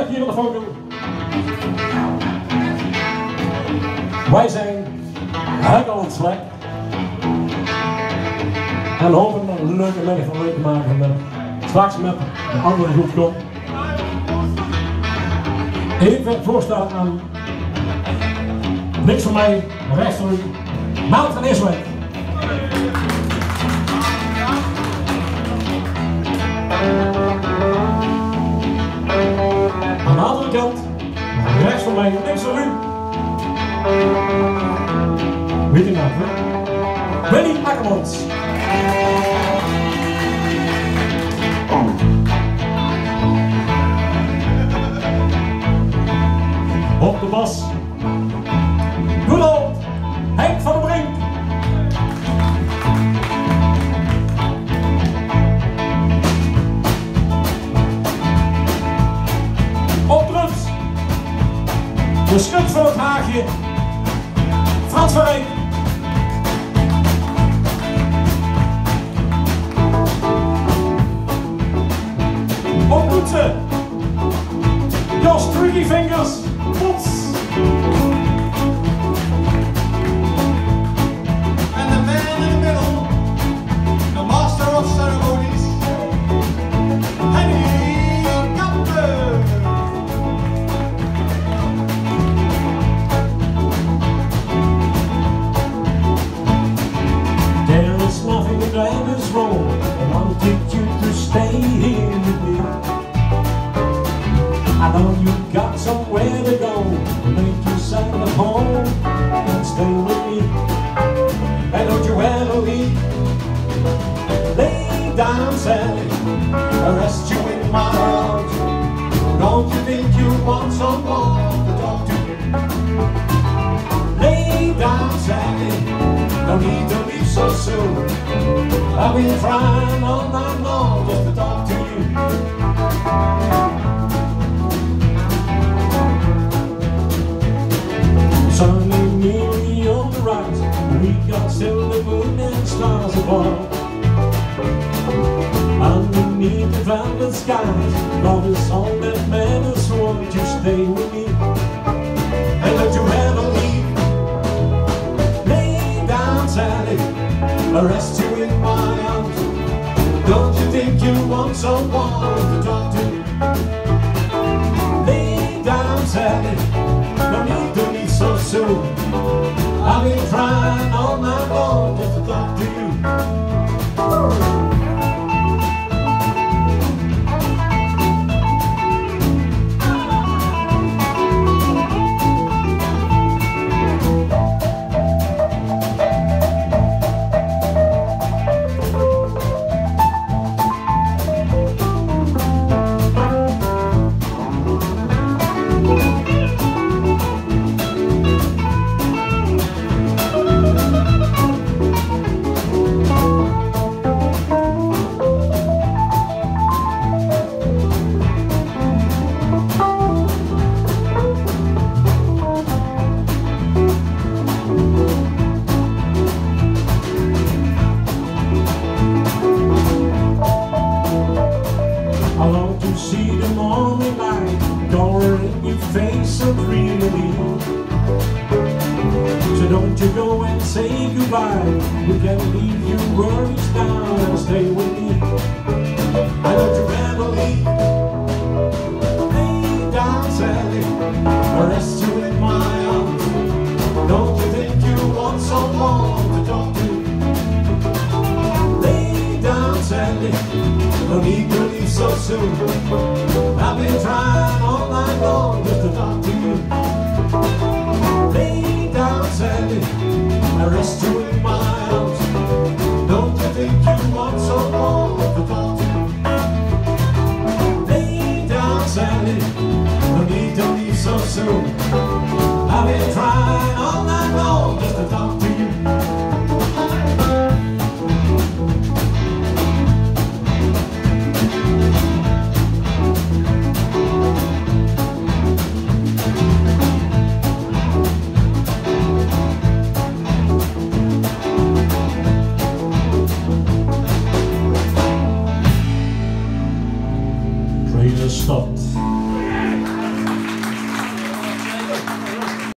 Sterk hier op de foto. Wij zijn Huigeland Slek. En hopen een leuke middag van leuk te maken vanmiddag. Straks met een andere groep komt. Even voorstellen aan niks van mij, rechts van u, Maud van Iswijk. Aan de andere kant, rechts van mij, niks van u. Weet u nou, hè? Willy Akkermans. Op de bas, good old Henk van der Brink. Op drums, de schut van het Haagje, Frans van Rijn. Op toetsen, Jos Tricky Fingers. Pots. And the man in the middle, the master of ceremonies, Henny Kamper. There is nothing that is wrong. I wanted you to stay here with me. I know you got somewhere to go. Make yourself at home and stay with me. And don't you ever leave. Lay down, Sally. I rest you in my arms. Don't you think you want someone to talk to? Lay down, Sally. No need to leave so soon. I've been trying all night long just to talk to you. Sunny nearly on the rise, we got silver moon and stars above. Underneath the velvet skies, love is all that matters. Won't you stay with me? And don't you ever leave. Lay down, Sally, I rest you in my arms. Don't you think you want someone to talk to? Lay down, Sally, no need to leave so soon. I've been trying all night long just to talk to you. I long to see the morning light dawn in your face so dreamily. So don't you go and say goodbye. You can leave your worries down and stay with me. I don't you ever leave. Lay down, Sally, I rest you in my arms. Don't you think you want someone to talk to? Lay down, Sally, no need to leave so soon. I've been trying all night long just to talk to you. Lay down, Sally, I rest you in my arms. Don't you think you want someone to talk to? Lay down, Sally, no need to leave so soon. I've been trying all night long just to talk to you. Trailer stopped